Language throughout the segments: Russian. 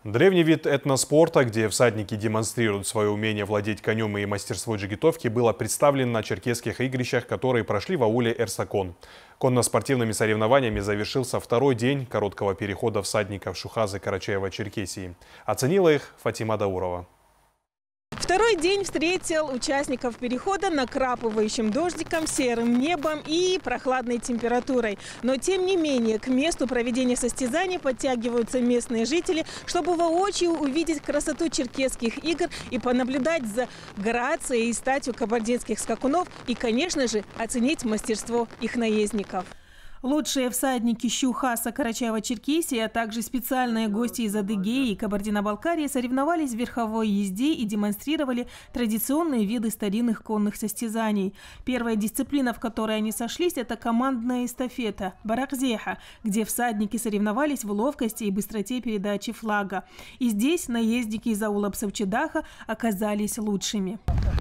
Древний вид этноспорта, где всадники демонстрируют свое умение владеть конем и мастерство джигитовки, было представлено на черкесских игрищах, которые прошли в ауле Эрсакон. Конно-спортивными соревнованиями завершился второй день короткого перехода всадников Шухазы Карачаева-Черкесии. Оценила их Фатима Даурова. Второй день встретил участников перехода накрапывающим дождиком, серым небом и прохладной температурой. Но тем не менее к месту проведения состязаний подтягиваются местные жители, чтобы воочию увидеть красоту черкесских игр и понаблюдать за грацией и статью кабардинских скакунов и, конечно же, оценить мастерство их наездников. Лучшие всадники Шухаза Карачаева-Черкесии, а также специальные гости из Адыгеи и Кабардино-Балкарии соревновались в верховой езде и демонстрировали традиционные виды старинных конных состязаний. Первая дисциплина, в которой они сошлись, это командная эстафета – баракзеха, где всадники соревновались в ловкости и быстроте передачи флага. И здесь наездники из аула Псавчедаха оказались лучшими.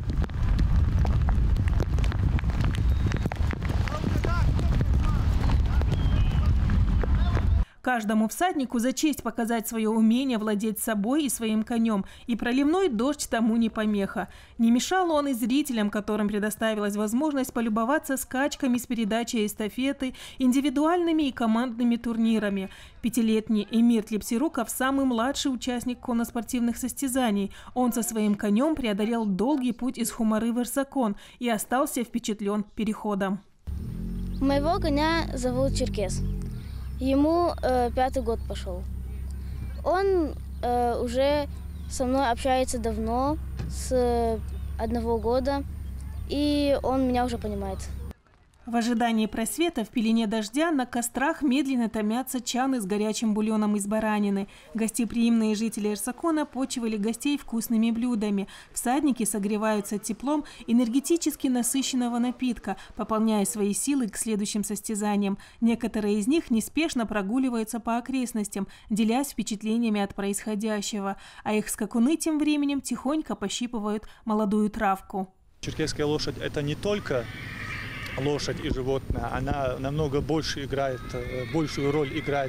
Каждому всаднику за честь показать свое умение владеть собой и своим конем, и проливной дождь тому не помеха. Не мешал он и зрителям, которым предоставилась возможность полюбоваться скачками с передачей эстафеты, индивидуальными и командными турнирами. Пятилетний Эмир Тлепсируков – самый младший участник конноспортивных состязаний. Он со своим конем преодолел долгий путь из Хумары в Эрсакон и остался впечатлен переходом. Моего коня зовут Черкес. Ему 5-й год пошел. Он уже со мной общается давно, с 1 года, и он меня уже понимает. В ожидании просвета в пелене дождя на кострах медленно томятся чаны с горячим бульоном из баранины. Гостеприимные жители Эрсакона почивали гостей вкусными блюдами. Всадники согреваются теплом энергетически насыщенного напитка, пополняя свои силы к следующим состязаниям. Некоторые из них неспешно прогуливаются по окрестностям, делясь впечатлениями от происходящего. А их скакуны тем временем тихонько пощипывают молодую травку. Черкесская лошадь – это не только лошадь и животное, она намного большую роль играет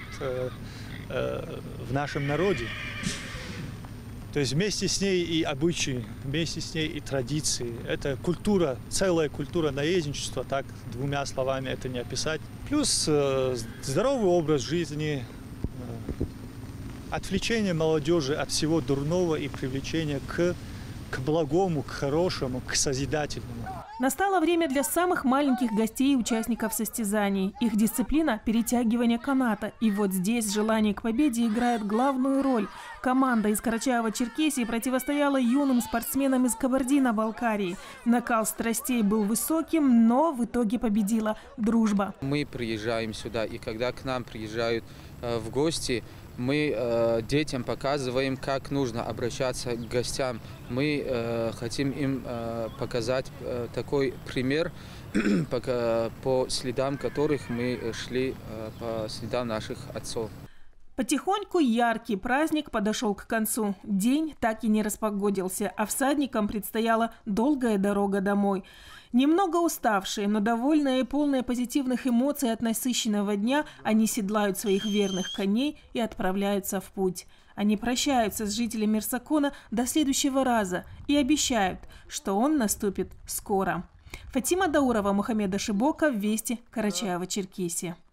в нашем народе. То есть вместе с ней и обычаи, вместе с ней и традиции. Это культура, целая культура наездничества, так 2 словами это не описать. Плюс здоровый образ жизни, отвлечение молодежи от всего дурного и привлечение к благому, к хорошему, к созидательному. Настало время для самых маленьких гостей и участников состязаний. Их дисциплина – перетягивание каната. И вот здесь желание к победе играет главную роль. Команда из Карачаева-Черкесии противостояла юным спортсменам из Кабардино-Балкарии. Накал страстей был высоким, но в итоге победила дружба. Мы приезжаем сюда, и когда к нам приезжают в гости, мы детям показываем, как нужно обращаться к гостям. Мы хотим им показать такой пример, по следам которых мы шли, по следам наших отцов. Потихоньку яркий праздник подошел к концу. День так и не распогодился, а всадникам предстояла долгая дорога домой. Немного уставшие, но довольные и полные позитивных эмоций от насыщенного дня, они седлают своих верных коней и отправляются в путь. Они прощаются с жителями Эрсакона до следующего раза и обещают, что он наступит скоро. Фатима Даурова, Мухаммед Ашибоков, Вести, Карачаева-Черкесия.